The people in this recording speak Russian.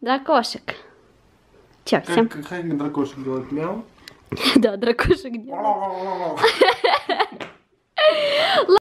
дракошек. Чё, всем? Как дракошек делает? Мяу? Да, дракошек делает.